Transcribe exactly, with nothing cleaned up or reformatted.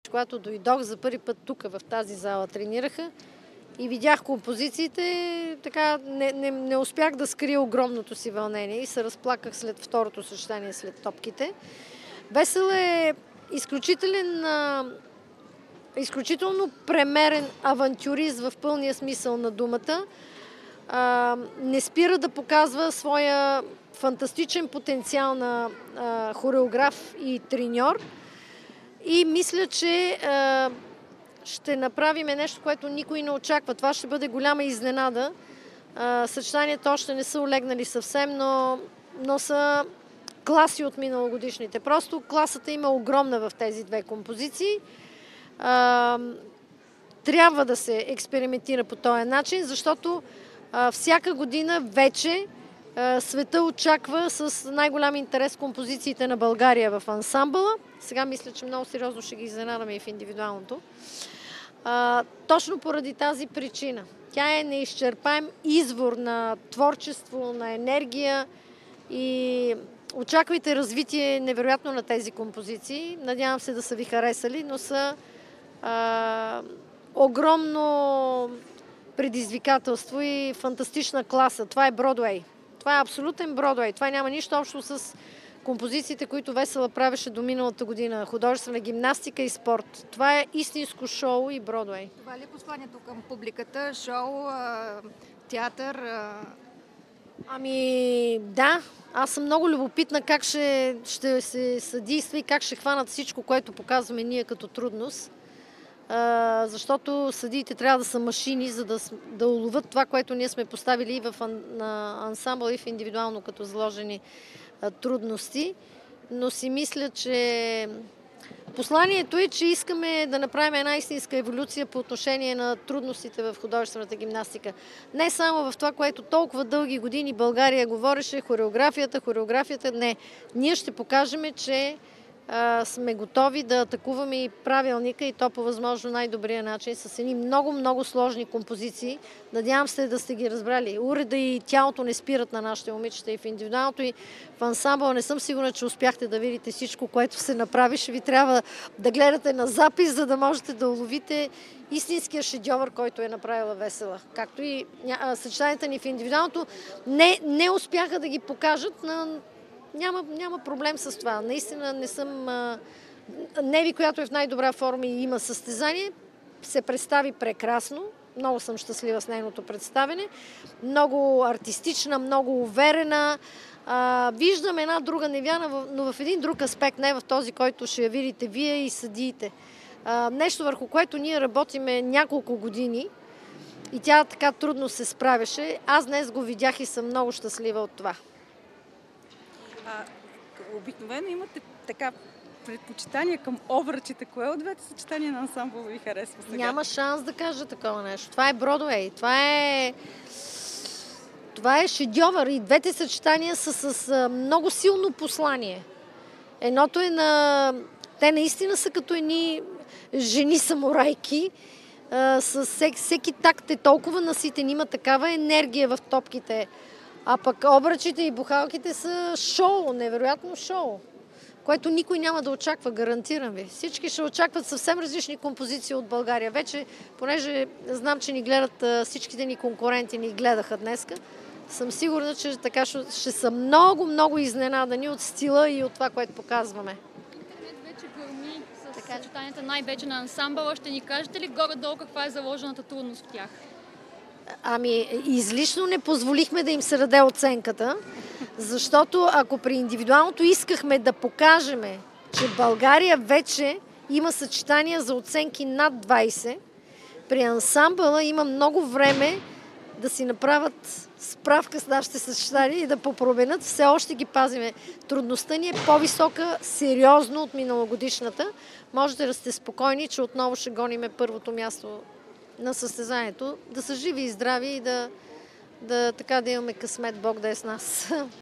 Когато дойдох за първи път тук, в тази зала тренираха и видях композициите, така не, не, не успях да скрия огромното си вълнение и се разплаках след второто съчетание, след топките. Весела е изключителен, изключително премерен авантюрист в пълния смисъл на думата. А, не спира да показва своя фантастичен потенциал на а, хореограф и треньор. И мисля, че а, ще направим нещо, което никой не очаква. Това ще бъде голяма изненада. А, съчетанията още не са олегнали съвсем, но, но са класи от миналогодишните. Просто класата има огромна в тези две композиции. А, трябва да се експериментира по този начин, защото а, всяка година вече а, света очаква с най-голям интерес композициите на България в ансамбъла. Сега мисля, че много сериозно ще ги изненадаме и в индивидуалното. А, точно поради тази причина. Тя е неизчерпаем извор на творчество, на енергия и очаквайте развитие невероятно на тези композиции. Надявам се да са ви харесали, но са а, огромно предизвикателство и фантастична класа. Това е Бродуей. Това е абсолютен Бродуей. Това няма нищо общо с композициите, които Весела правеше до миналата година. Художествена гимнастика и спорт. Това е истинско шоу и Бродуей. Това ли е посланието към публиката? Шоу, театър? Ами да, аз съм много любопитна как ще, ще се съдейства и как ще хванат всичко, което показваме ние като трудност. А, защото съдиите трябва да са машини, за да, да уловят това, което ние сме поставили и в на ансамбъл, и в индивидуално като заложени а, трудности. Но си мисля, че посланието е, че искаме да направим една истинска еволюция по отношение на трудностите в художествената гимнастика. Не само в това, което толкова дълги години България говореше, хореографията, хореографията. Не. Ние ще покажем, че а, сме готови да атакуваме и правилника, и то по възможно най-добрия начин, с едни много-много сложни композиции. Надявам се да сте ги разбрали. Уреда и тялото не спират на нашите момичета и в индивидуалното, и в ансамбъл. Не съм сигурна, че успяхте да видите всичко, което се направи. Ще ви трябва да гледате на запис, за да можете да уловите истинския шедьовър, който е направила Весела. Както и съчетанията ни в индивидуалното не, не успяха да ги покажат. На... Няма, няма проблем с това. Наистина не съм... А... Неви, която е в най-добра форма и има състезание, се представи прекрасно. Много съм щастлива с нейното представяне. Много артистична, много уверена. А, виждам една друга Невяна, но в един друг аспект, не в този, който ще я видите вие и съдиите. А, нещо, върху което ние работиме няколко години и тя така трудно се справяше. Аз днес го видях и съм много щастлива от това. А, обикновено имате така предпочитания към обръчите. Кое от двете съчетания на ансамбъл ви харесва сега? Няма шанс да кажа такова нещо. Това е Бродуей. Това е... Това е шедьовър. И двете съчетания са с много силно послание. Едното е на... Те наистина са като едни жени самурайки. С всеки такт е толкова наситен. Има такава енергия в топките. А пък обръчите и бухалките са шоу, невероятно шоу, което никой няма да очаква, гарантирам ви. Всички ще очакват съвсем различни композиции от България. Вече, понеже знам, че ни гледат всичките ни конкуренти, ни гледаха днеска, съм сигурна, че така ще, ще са много, много изненадани от стила и от това, което показваме. Интернет вече гърми с съчетанията най-вече на ансамбъла. Ще ни кажете ли горе-долу каква е заложената трудност в тях? Ами, излишно не позволихме да им се даде оценката, защото ако при индивидуалното искахме да покажем, че България вече има съчетания за оценки над двайсет, при ансамбъла има много време да си направят справка с нашите съчетания и да попроменят. Все още ги пазиме. Трудността ни е по-висока, сериозно от миналогодишната. Можете да сте спокойни, че отново ще гониме първото място на състезанието. Да са живи и здрави и да, да, така, да имаме късмет, Бог да е с нас.